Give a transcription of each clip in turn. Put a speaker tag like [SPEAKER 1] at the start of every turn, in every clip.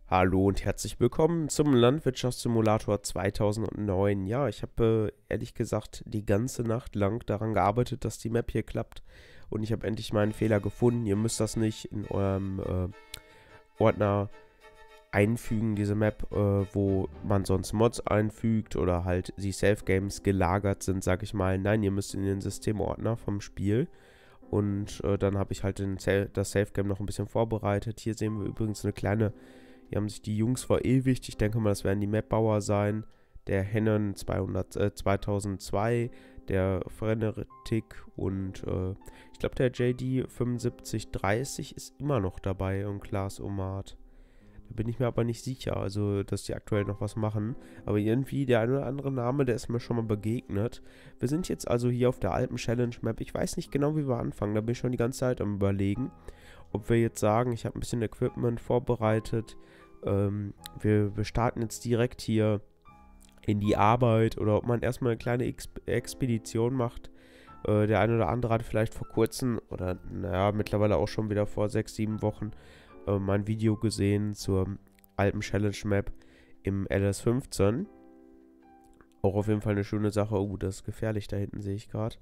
[SPEAKER 1] Hallo und herzlich willkommen zum Landwirtschaftssimulator 2009. Ja, ich habe ehrlich gesagt die ganze Nacht lang daran gearbeitet, dass die Map hier klappt. Und ich habe endlich meinen Fehler gefunden. Ihr müsst das nicht in eurem Ordner einfügen, diese Map, wo man sonst Mods einfügt oder halt die Safe Games gelagert sind, sag ich mal. Nein, ihr müsst in den Systemordner vom Spiel. Und dann habe ich halt das Safe Game noch ein bisschen vorbereitet. Hier sehen wir übrigens eine kleine. Hier haben sich die Jungs verewigt. Ich denke mal, das werden die Mapbauer sein. Der Hennen 2002, der Frenetic und ich glaube, der JD 7530 ist immer noch dabei und Klaas Omat. Da bin ich mir aber nicht sicher, also dass die aktuell noch was machen. Aber irgendwie der eine oder andere Name, der ist mir schon mal begegnet. Wir sind jetzt also hier auf der Alpen-Challenge-Map. Ich weiß nicht genau, wie wir anfangen. Da bin ich schon die ganze Zeit am Überlegen. Ob wir jetzt sagen, ich habe ein bisschen Equipment vorbereitet. Wir starten jetzt direkt hier in die Arbeit oder ob man erstmal eine kleine Expedition macht. Der eine oder andere hat vielleicht vor kurzem oder naja, mittlerweile auch schon wieder vor 6, 7 Wochen mein Video gesehen zur Alpen Challenge Map im LS15. Auch auf jeden Fall eine schöne Sache. Oh, das ist gefährlich, da hinten sehe ich gerade.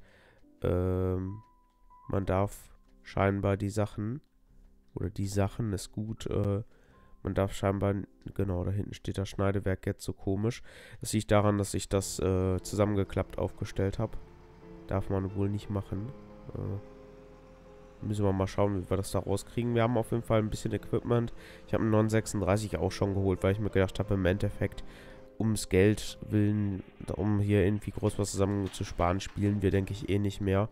[SPEAKER 1] Man darf scheinbar die Sachen, oder die Sachen ist gut, man darf scheinbar, genau, da hinten steht das Schneidewerk jetzt so komisch. Das liegt daran, dass ich das zusammengeklappt aufgestellt habe. Darf man wohl nicht machen. Müssen wir mal schauen, wie wir das da rauskriegen. Wir haben auf jeden Fall ein bisschen Equipment. Ich habe einen 936 auch schon geholt, weil ich mir gedacht habe, im Endeffekt, ums Geld willen, um hier irgendwie groß was zusammenzusparen, spielen wir, denke ich, eh nicht mehr.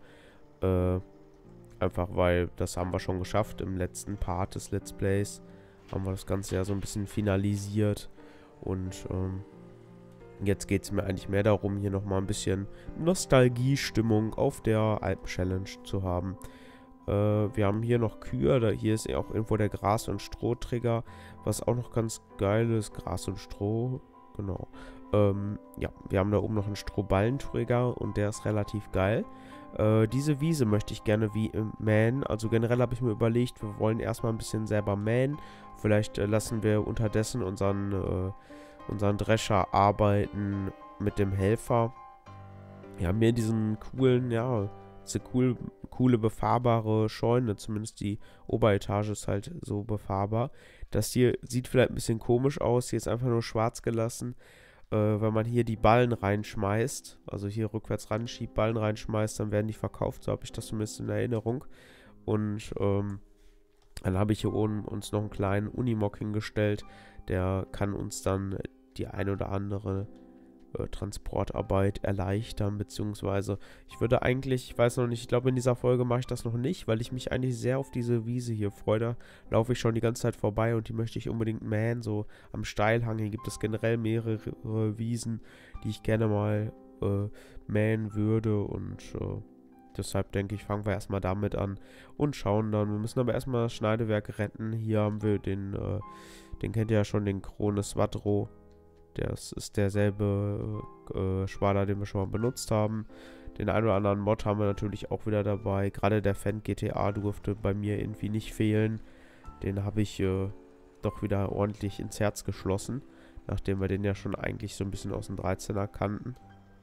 [SPEAKER 1] Einfach weil, das haben wir schon geschafft im letzten Part des Let's Plays. Haben wir das Ganze ja so ein bisschen finalisiert. Und jetzt geht es mir eigentlich mehr darum, hier nochmal ein bisschen Nostalgie-Stimmung auf der Alpen-Challenge zu haben. Wir haben hier noch Kühe, hier ist ja auch irgendwo der Gras- und Strohträger, was auch noch ganz geil ist. Gras und Stroh, genau. Ja, wir haben da oben noch einen Strohballenträger und der ist relativ geil. Diese Wiese möchte ich gerne wie mähen. Also generell habe ich mir überlegt, wir wollen erstmal ein bisschen selber mähen. Vielleicht lassen wir unterdessen unseren Drescher arbeiten mit dem Helfer. Wir haben hier diesen coolen, ja, diese coole befahrbare Scheune. Zumindest die Oberetage ist halt so befahrbar. Das hier sieht vielleicht ein bisschen komisch aus. Hier ist einfach nur schwarz gelassen. Wenn man hier die Ballen reinschmeißt, also hier rückwärts ranschiebt, Ballen reinschmeißt, dann werden die verkauft, so habe ich das zumindest in Erinnerung. Und dann habe ich hier oben uns noch einen kleinen Unimog hingestellt, der kann uns dann die ein oder andere Transportarbeit erleichtern, beziehungsweise ich würde eigentlich, ich weiß noch nicht, ich glaube in dieser Folge mache ich das noch nicht, weil ich mich eigentlich sehr auf diese Wiese hier freue. Da laufe ich schon die ganze Zeit vorbei und die möchte ich unbedingt mähen, so am Steilhang. Hier gibt es generell mehrere Wiesen, die ich gerne mal mähen würde und deshalb denke ich, fangen wir erstmal damit an und schauen dann. Wir müssen aber erstmal das Schneidewerk retten. Hier haben wir den kennt ihr ja schon, den Krone Swadro. Das ist derselbe Schwader, den wir schon mal benutzt haben. Den einen oder anderen Mod haben wir natürlich auch wieder dabei. Gerade der Fendt GTA durfte bei mir irgendwie nicht fehlen. Den habe ich doch wieder ordentlich ins Herz geschlossen. Nachdem wir den ja schon eigentlich so ein bisschen aus dem 13er kannten.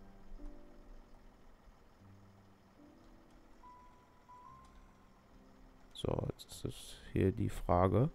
[SPEAKER 1] So, jetzt ist hier die Frage.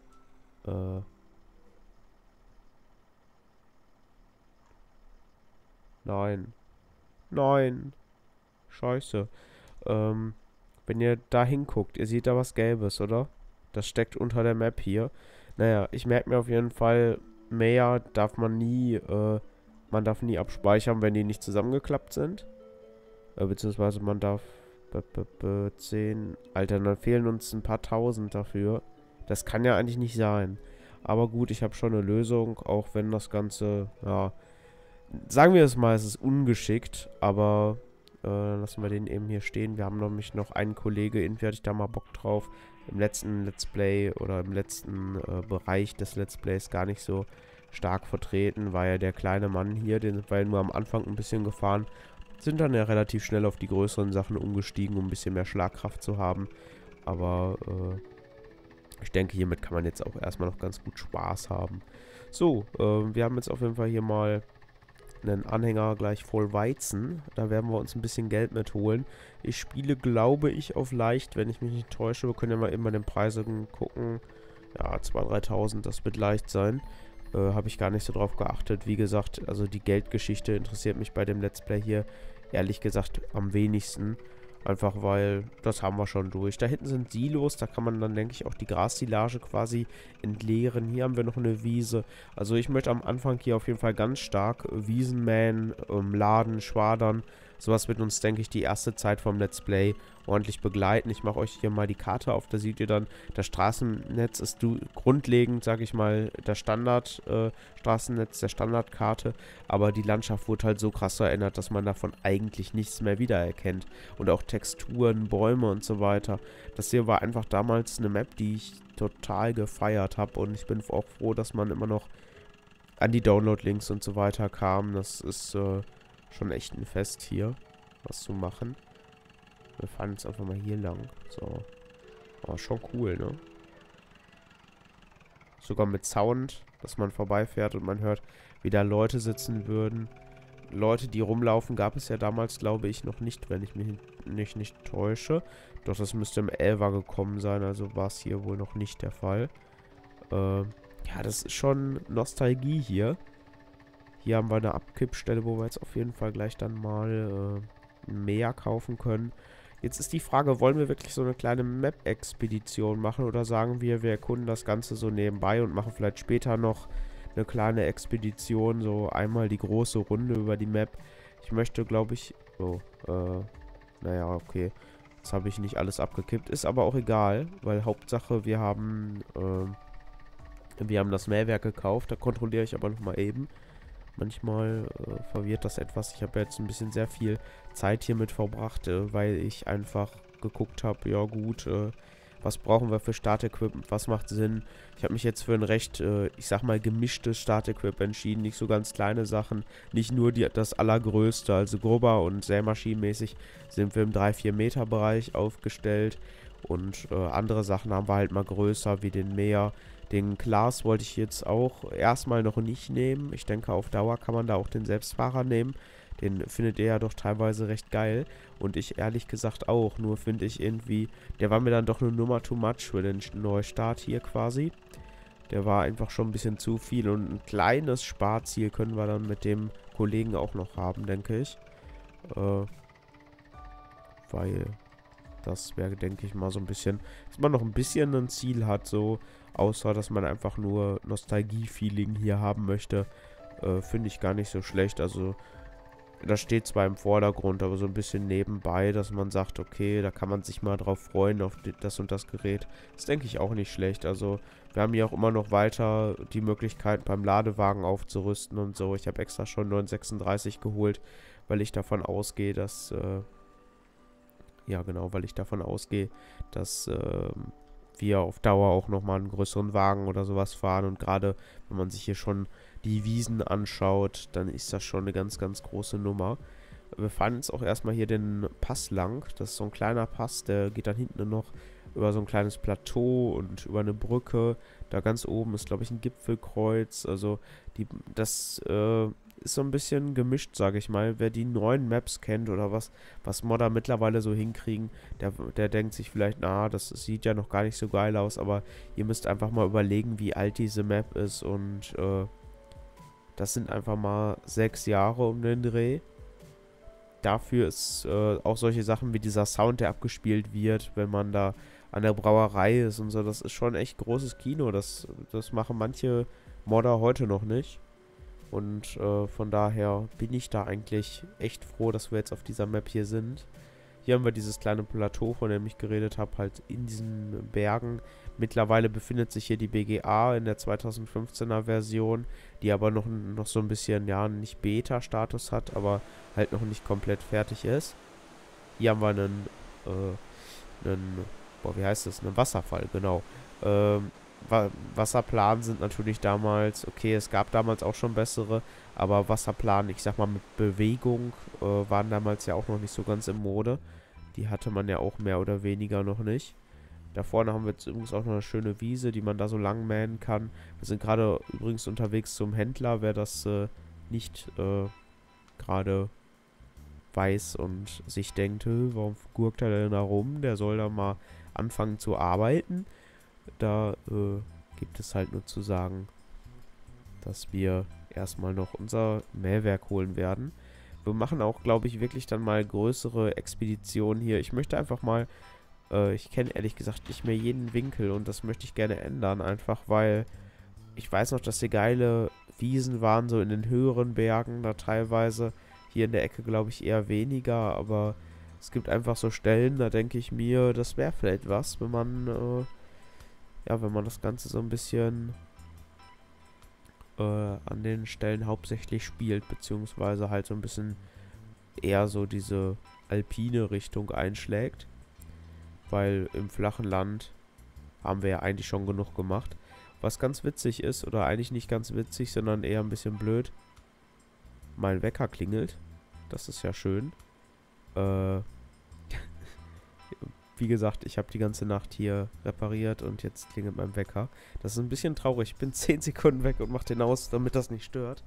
[SPEAKER 1] Nein. Nein. Scheiße. Wenn ihr da hinguckt, ihr seht da was Gelbes, oder? Das steckt unter der Map hier. Naja, ich merke mir auf jeden Fall, mehr darf man nie abspeichern, wenn die nicht zusammengeklappt sind. Beziehungsweise man darf 10. Alter, dann fehlen uns ein paar tausend dafür. Das kann ja eigentlich nicht sein. Aber gut, ich habe schon eine Lösung, auch wenn das Ganze, ja, sagen wir es mal, es ist ungeschickt, aber lassen wir den eben hier stehen. Wir haben nämlich noch einen Kollege, irgendwie hatte ich da mal Bock drauf, im letzten Let's Play oder im letzten Bereich des Let's Plays gar nicht so stark vertreten, war ja der kleine Mann hier, den war ja nur am Anfang ein bisschen gefahren, sind dann ja relativ schnell auf die größeren Sachen umgestiegen, um ein bisschen mehr Schlagkraft zu haben, aber Ich denke, hiermit kann man jetzt auch erstmal noch ganz gut Spaß haben. So, wir haben jetzt auf jeden Fall hier mal einen Anhänger gleich voll Weizen. Da werden wir uns ein bisschen Geld mitholen. Ich spiele, glaube ich, auf leicht, wenn ich mich nicht täusche. Wir können ja mal eben bei den Preisen gucken. Ja, 2.000, 3.000, das wird leicht sein. Habe ich gar nicht so drauf geachtet. Wie gesagt, also die Geldgeschichte interessiert mich bei dem Let's Play hier ehrlich gesagt am wenigsten. Einfach weil, das haben wir schon durch. Da hinten sind Silos, da kann man dann, denke ich, auch die Grassilage quasi entleeren. Hier haben wir noch eine Wiese. Also ich möchte am Anfang hier auf jeden Fall ganz stark Wiesen mähen, laden, schwadern. Sowas wird uns, denke ich, die erste Zeit vom Let's Play ordentlich begleiten. Ich mache euch hier mal die Karte auf, da seht ihr dann, das Straßennetz ist grundlegend, sage ich mal, das Standard Straßennetz, der Standardkarte, aber die Landschaft wurde halt so krass verändert, dass man davon eigentlich nichts mehr wiedererkennt. Und auch Texturen, Bäume und so weiter. Das hier war einfach damals eine Map, die ich total gefeiert habe und ich bin auch froh, dass man immer noch an die Download-Links und so weiter kam. Das ist schon echt ein Fest hier, was zu machen. Wir fahren jetzt einfach mal hier lang. So. Aber schon cool, ne? Sogar mit Sound, dass man vorbeifährt und man hört, wie da Leute sitzen würden. Leute, die rumlaufen, gab es ja damals, glaube ich, noch nicht, wenn ich mich nicht täusche. Doch das müsste im 11er gekommen sein, also war es hier wohl noch nicht der Fall. Ja, das ist schon Nostalgie hier. Hier haben wir eine Abkippstelle, wo wir jetzt auf jeden Fall gleich dann mal mehr kaufen können. Jetzt ist die Frage, wollen wir wirklich so eine kleine Map-Expedition machen oder sagen wir erkunden das Ganze so nebenbei und machen vielleicht später noch eine kleine Expedition, so einmal die große Runde über die Map. Ich möchte, glaube ich... Oh, naja, okay. Jetzt habe ich nicht alles abgekippt. Ist aber auch egal, weil Hauptsache, wir haben das Mähwerk gekauft. Da kontrolliere ich aber nochmal eben. Manchmal verwirrt das etwas. Ich habe jetzt ein bisschen sehr viel Zeit hiermit verbracht, weil ich einfach geguckt habe, ja gut, was brauchen wir für Startequipment, was macht Sinn. Ich habe mich jetzt für ein recht, ich sag mal, gemischtes Startequipment entschieden. Nicht so ganz kleine Sachen, nicht nur das allergrößte, also Grubber und Sämaschinenmäßig sind wir im 3-4 Meter Bereich aufgestellt. Und andere Sachen haben wir halt mal größer, wie den Mäher. Den Glas wollte ich jetzt auch erstmal noch nicht nehmen. Ich denke, auf Dauer kann man da auch den Selbstfahrer nehmen. Den findet ihr ja doch teilweise recht geil. Und ich ehrlich gesagt auch. Nur finde ich irgendwie, der war mir dann doch eine Nummer too much für den Neustart hier quasi. Der war einfach schon ein bisschen zu viel. Und ein kleines Sparziel können wir dann mit dem Kollegen auch noch haben, denke ich. Weil das wäre, denke ich mal, so ein bisschen, dass man noch ein bisschen ein Ziel hat, so, außer dass man einfach nur Nostalgie-Feeling hier haben möchte, finde ich gar nicht so schlecht. Also, das steht zwar im Vordergrund, aber so ein bisschen nebenbei, dass man sagt, okay, da kann man sich mal drauf freuen, auf das und das Gerät. Das denke ich auch nicht schlecht. Also, wir haben hier auch immer noch weiter die Möglichkeit, beim Ladewagen aufzurüsten und so. Ich habe extra schon 936 geholt, weil ich davon ausgehe, dass, ja genau, weil ich davon ausgehe, dass wir auf Dauer auch nochmal einen größeren Wagen oder sowas fahren. Und gerade wenn man sich hier schon die Wiesen anschaut, dann ist das schon eine ganz, ganz große Nummer. Wir fahren jetzt auch erstmal hier den Pass lang. Das ist so ein kleiner Pass, der geht dann hinten noch über so ein kleines Plateau und über eine Brücke. Da ganz oben ist, glaube ich, ein Gipfelkreuz. Also das ist so ein bisschen gemischt, sage ich mal. Wer die neuen Maps kennt oder was Modder mittlerweile so hinkriegen, der denkt sich vielleicht, na, das sieht ja noch gar nicht so geil aus, aber ihr müsst einfach mal überlegen, wie alt diese Map ist und das sind einfach mal 6 Jahre um den Dreh. Dafür ist auch solche Sachen wie dieser Sound, der abgespielt wird, wenn man da an der Brauerei ist und so, das ist schon echt großes Kino. Das machen manche Modder heute noch nicht. Und von daher bin ich da eigentlich echt froh, dass wir jetzt auf dieser Map hier sind. Hier haben wir dieses kleine Plateau, von dem ich geredet habe, halt in diesen Bergen. Mittlerweile befindet sich hier die BGA in der 2015er Version, die aber noch so ein bisschen, ja, nicht Beta-Status hat, aber halt noch nicht komplett fertig ist. Hier haben wir einen wie heißt das? Einen Wasserfall, genau. Wasserplanen sind natürlich damals, okay, es gab damals auch schon bessere, aber Wasserplanen, ich sag mal mit Bewegung, waren damals ja auch noch nicht so ganz in Mode. Die hatte man ja auch mehr oder weniger noch nicht. Da vorne haben wir jetzt übrigens auch noch eine schöne Wiese, die man da so lang mähen kann. Wir sind gerade übrigens unterwegs zum Händler, wer das nicht gerade weiß und sich denkt, warum gurkt er denn da rum? Der soll da mal anfangen zu arbeiten. Da gibt es halt nur zu sagen, dass wir erstmal noch unser Mähwerk holen werden. Wir machen auch, glaube ich, wirklich dann mal größere Expeditionen hier. Ich möchte einfach mal, ich kenne ehrlich gesagt nicht mehr jeden Winkel und das möchte ich gerne ändern, einfach weil ich weiß noch, dass hier geile Wiesen waren, so in den höheren Bergen da teilweise. Hier in der Ecke glaube ich eher weniger, aber es gibt einfach so Stellen, da denke ich mir, das wäre vielleicht was, wenn man, ja, wenn man das Ganze so ein bisschen an den Stellen hauptsächlich spielt, beziehungsweise halt so ein bisschen eher so diese alpine Richtung einschlägt, weil im flachen Land haben wir ja eigentlich schon genug gemacht. Was ganz witzig ist, oder eigentlich nicht ganz witzig, sondern eher ein bisschen blöd, mein Wecker klingelt. Das ist ja schön. Wie gesagt, ich habe die ganze Nacht hier repariert und jetzt klingelt mein Wecker. Das ist ein bisschen traurig. Ich bin 10 Sekunden weg und mache den aus, damit das nicht stört.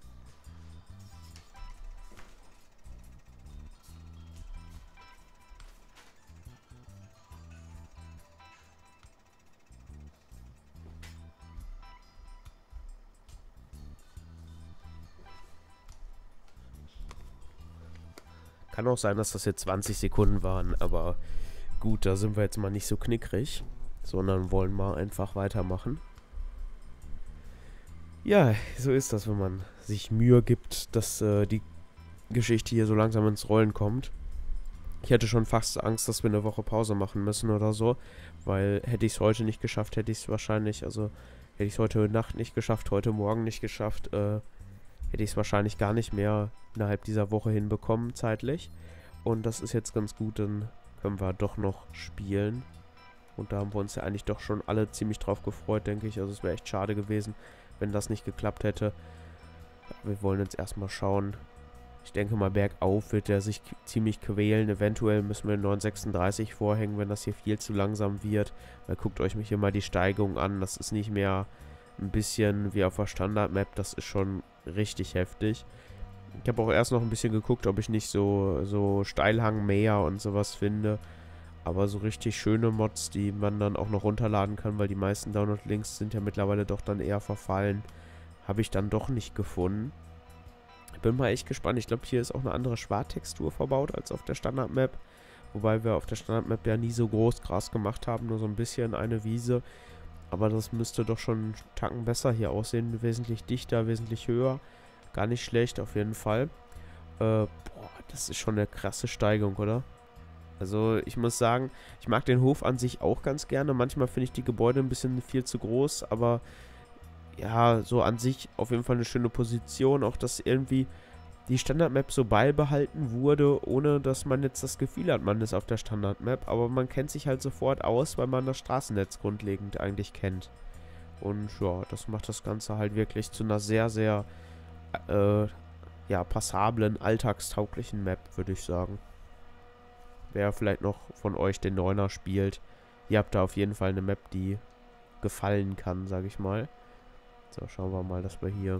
[SPEAKER 1] Kann auch sein, dass das jetzt 20 Sekunden waren, aber gut, da sind wir jetzt mal nicht so knickrig, sondern wollen mal einfach weitermachen. Ja, so ist das, wenn man sich Mühe gibt, dass die Geschichte hier so langsam ins Rollen kommt. Ich hätte schon fast Angst, dass wir eine Woche Pause machen müssen oder so, weil hätte ich es heute nicht geschafft, hätte ich es wahrscheinlich, also hätte ich es heute Nacht nicht geschafft, heute Morgen nicht geschafft, hätte ich es wahrscheinlich gar nicht mehr innerhalb dieser Woche hinbekommen, zeitlich. Und das ist jetzt ganz gut, dann können wir doch noch spielen. Und da haben wir uns ja eigentlich doch schon alle ziemlich drauf gefreut, denke ich. Also es wäre echt schade gewesen, wenn das nicht geklappt hätte. Wir wollen jetzt erstmal schauen. Ich denke mal, bergauf wird er sich ziemlich quälen. Eventuell müssen wir 936 vorhängen, wenn das hier viel zu langsam wird. Weil guckt euch mich hier mal die Steigung an. Das ist nicht mehr ein bisschen wie auf der Standard-Map. Das ist schon richtig heftig. Ich habe auch erst noch ein bisschen geguckt, ob ich nicht so Steilhangmäher und sowas finde. Aber so richtig schöne Mods, die man dann auch noch runterladen kann, weil die meisten Download-Links sind ja mittlerweile doch dann eher verfallen, habe ich dann doch nicht gefunden. Ich bin mal echt gespannt. Ich glaube, hier ist auch eine andere Schwarttextur verbaut als auf der Standard-Map. Wobei wir auf der Standard-Map ja nie so groß Gras gemacht haben, nur so ein bisschen eine Wiese. Aber das müsste doch schon einen Tacken besser hier aussehen. Wesentlich dichter, wesentlich höher. Gar nicht schlecht auf jeden Fall. Boah, das ist schon eine krasse Steigung, oder? Also ich muss sagen, ich mag den Hof an sich auch ganz gerne. Manchmal finde ich die Gebäude ein bisschen viel zu groß, aber ja, so an sich auf jeden Fall eine schöne Position. Auch, dass irgendwie die Standard-Map so beibehalten wurde, ohne dass man jetzt das Gefühl hat, man ist auf der Standard-Map. Aber man kennt sich halt sofort aus, weil man das Straßennetz grundlegend eigentlich kennt. Und ja, das macht das Ganze halt wirklich zu einer sehr, sehr ja, passablen, alltagstauglichen Map, würde ich sagen. Wer vielleicht noch von euch den Neuner spielt, ihr habt da auf jeden Fall eine Map, die gefallen kann, sage ich mal. So, schauen wir mal, dass wir hier...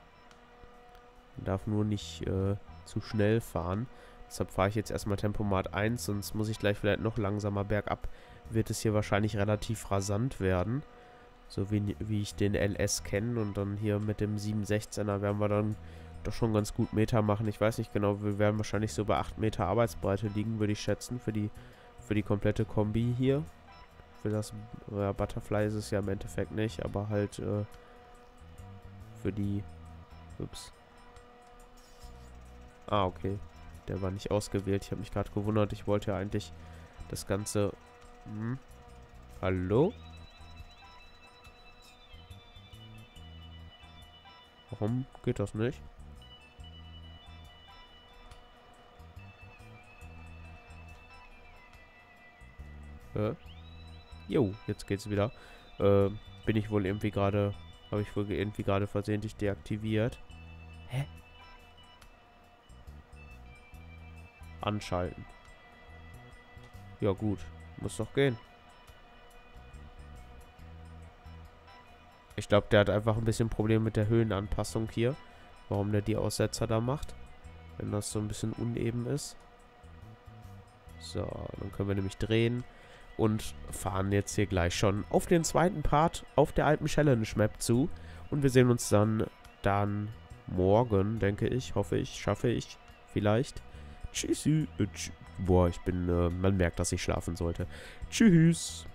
[SPEAKER 1] Man darf nur nicht zu schnell fahren. Deshalb fahre ich jetzt erstmal Tempomat 1, sonst muss ich gleich vielleicht noch langsamer bergab. Wird es hier wahrscheinlich relativ rasant werden. So wie ich den LS kenne. Und dann hier mit dem 716er werden wir dann doch schon ganz gut Meter machen. Ich weiß nicht genau, wir werden wahrscheinlich so bei 8 Meter Arbeitsbreite liegen, würde ich schätzen, für die komplette Kombi hier. Für das Butterfly ist es ja im Endeffekt nicht, aber halt für die... Ups. Ah, okay. Der war nicht ausgewählt. Ich habe mich gerade gewundert. Ich wollte ja eigentlich das Ganze... Hallo? Warum geht das nicht? Jo, jetzt geht's wieder. Bin ich wohl irgendwie gerade... Habe ich wohl irgendwie gerade versehentlich deaktiviert. Hä? Anschalten. Ja gut, muss doch gehen. Ich glaube, der hat einfach ein bisschen Probleme mit der Höhenanpassung hier. Warum der die Aussetzer da macht. Wenn das so ein bisschen uneben ist. So, dann können wir nämlich drehen. Und fahren jetzt hier gleich schon auf den zweiten Part auf der Alpen Challenge Map zu. Und wir sehen uns dann morgen, denke ich. Hoffe ich, schaffe ich. Vielleicht. Tschüssi. Boah, man merkt, dass ich schlafen sollte. Tschüss.